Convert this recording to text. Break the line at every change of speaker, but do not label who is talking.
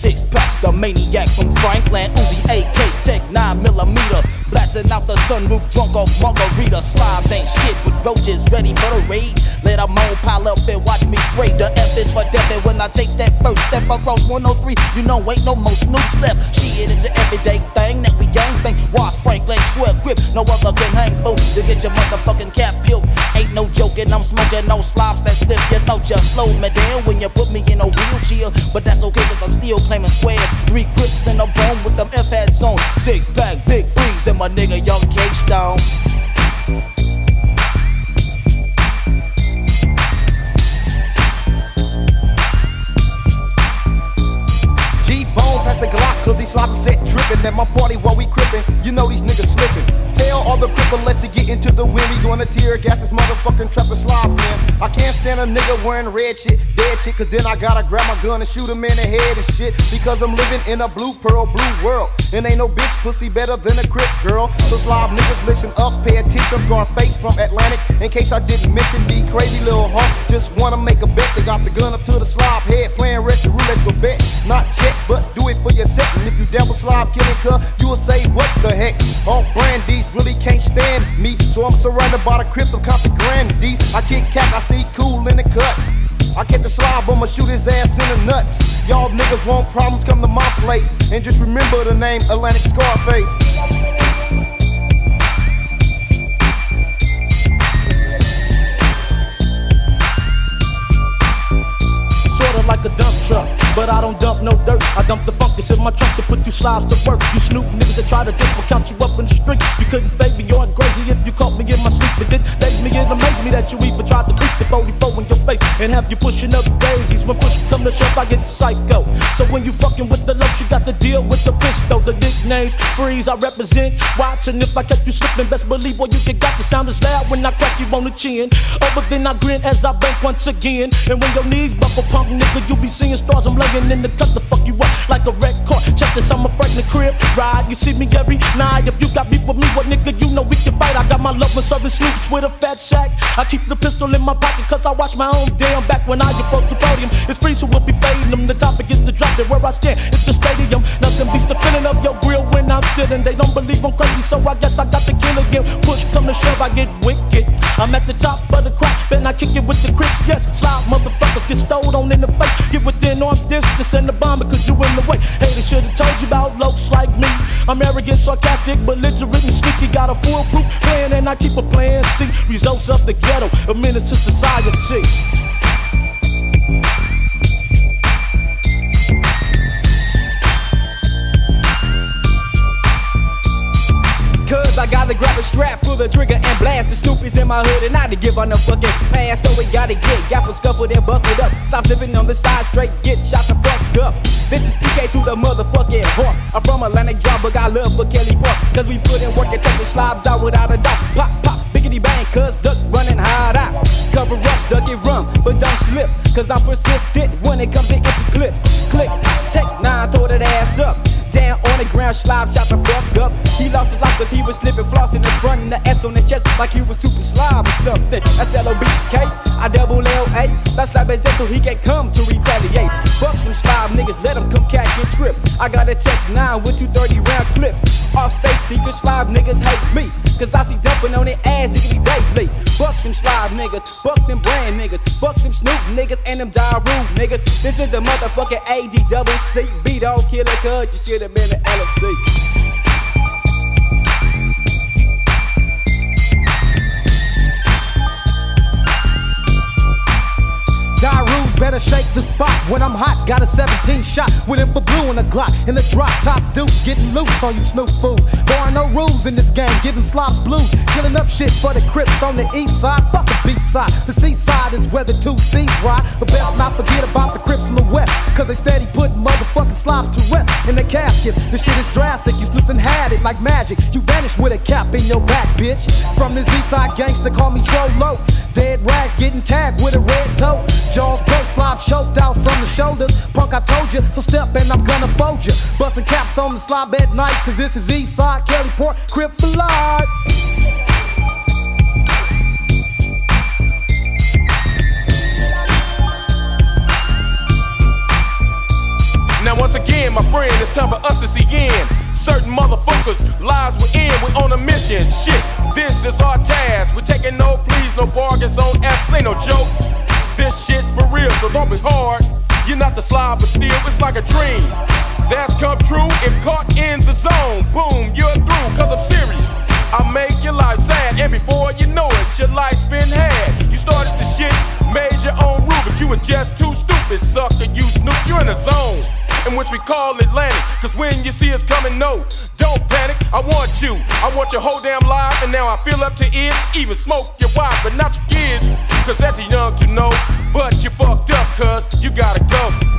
six packs, the maniac from Franklin. Uzi AK, Tech 9mm, blasting out the sunroof, drunk off margarita. Slobs ain't shit, but roaches ready for the raid. Let them all pile up and watch me spray. The F is for death, and when I take that first step across 103, you know ain't no more snoops left. Shit is an everyday thing that we gang bang. Watch Franklin, 12 grip, no other can hang for. To get your motherfucking cap peeled. Ain't no joking, I'm smoking no slobs that slip. You thought you slowed me down when you put me in a wheelchair, but that's okay cause I'm still claiming squares. 3 grips in a bone with them F hats on. 6 pack, big freeze, and my nigga Young K-Stone.
G-Bone past the Glock cause these sloppy set trippin'. At my party while we crippin', you know these niggas slippin'. Tell all the cripplets to get into the wind. We gonna tear gas this motherfucking trappin' slobs in. I can't stand a nigga wearing red shit, dead shit, cause then I gotta grab my gun and shoot him in the head and shit. Because I'm living in a blue pearl, blue world. And ain't no bitch pussy better than a crip girl. So slob niggas listen up, pay attention. Scarface from Atlantic. In case I didn't mention the crazy little hunk. Just wanna make a bet. They got the gun up to the slob head, playing Russian roulette for bet. Not check, but do it for yourself. And if you down with slob killing cuh, you will say what the heck. On brand, these really can't stand me. So I'm surrounded by the Crips of Copy Grandies. I kick cack, I see cool in the cut. I catch a slob, I'ma shoot his ass in the nuts. Y'all niggas want problems, come to my place. And just remember the name Atlantic Scarface.
Sorta like a dump truck, but I don't dump no dirt. I dump the funkus in my trunk to put you slobs to work. You snoop niggas that try to dip will count you up in the street. You couldn't fake me, you're crazy if you caught me in my sleep. It did daze me, it amazed me that you even tried to beat the 44 in your face and have you pushing up daisies. When push come to shove, I get psycho. So when you fucking with the loach, you got to deal with the pistol. The nicknames freeze, I represent. Watch, and if I catch you slipping, best believe what you get got. The sound is loud when I crack you on the chin. Oh, but then I grin as I bank once again. And when your knees buckle pump, nigga, you be seeing stars. I'm laying in the cut to fuck you up like a red car. Check this, I'm a frightened crib ride. You see me every night. If you got beef with me, what nigga, you know we can fight. I got my love with serving sloops with a fat sack. I keep the pistol in my pocket cause I watch my own damn back. When I approach the podium, it's free, so we'll be fading them. The topic is to drop it where I stand. It's the stadium. Nothing beats the feeling of your grill when I'm stealing. They don't believe I'm crazy, so I guess I got to kill again. Push come to shove, I get wicked. I'm at the top of the crop, then I kick it with the Crips. Yes, slide motherfuckers get stole on in the face. Get within arm distance and the bomb because you in the way. Hey, they should've told you about lokes like me. I'm arrogant, sarcastic, belligerent, and sneaky. Got a foolproof plan and I keep a plan C. Results of the ghetto, a menace to society.
Cause I gotta grab a strap, pull the trigger and blast. The Snoopy's in my hood and I didn't give on no fucking pass. So we gotta get gaffled, scuffled and buckled up. Stop living on the side straight, get shot the fuck up. This is PK to the motherfucking heart. I'm from Atlantic Drop, but got love for Kelly Park. Cause we put in work and take the slobs out without a doubt. Pop, pop, biggity bang, cuz duck running hard out. Cover up, duck it, run, but don't slip. Cause I'm persistent when it comes to empty clips. Click, take 9, throw that ass up. Down on the ground, slob shot the fuck up. He lost his life cause he was slipping, flossing in front and the S on the chest like he was super slob or something. That's L-O-B-K, I double L-A. That's slab his death so he can't come to retaliate. Fuck them slob niggas, let them come cack and trip. I got a Tech 9 with 230 round clips. Off safety cause slob niggas hate me. Cause I see dumping on their ass diggity daily. Fuck them slob niggas, fuck them brand niggas. Fuck them Snoop niggas and them Daru niggas. This is the motherfucking A-D-double-C. B-Dog killer cuz you should've been an LFC.
Daru's better shake the spot when I'm hot. Got a 17 shot with him for blue in a Glock. In the drop top deuce, getting loose on you Snoop fools. There are no rules in this game, giving slobs blues. Killing up shit for the Crips on the east side. Fuck the beach side. The seaside is where the 2 C's ride. But best not forget about the Crips on the west. Cause they steady putting motherfucking slobs to rest in the caskets. This shit is drastic. You snooped and had it like magic. You vanished with a cap in your back, bitch. From this east side gangster, call me Trollo. Dead rags getting tagged with a red toe. Jaws broke, slob choked out from the shoulders. Punk, I told you, so step and I'm gonna fold you. Busting caps on the slob at night, cause this is east side, Kelly Port, Crip for life.
Now once again, my friend, it's time for us to see in. Certain motherfuckers, lives we're in, we're on a mission. Shit, this is our task. We're taking no pleas, no bargains on S, ain't no joke. This shit's for real, so don't be hard. You're not the slob, but still, it's like a dream that's come true if caught in the zone. Boom, you're through, cause I'm serious. I make your life sad, and before you know it, your life's been had. You started the shit, made your own rule, but you were just too stupid, sucker. You snoop, you're in a zone in which we call Atlantic. Cause when you see us coming, no, don't panic. I want your whole damn life, and now I feel up to it. Even smoke your wife, but not your kids, cause that's young to know. But you fucked up, cuz you gotta go.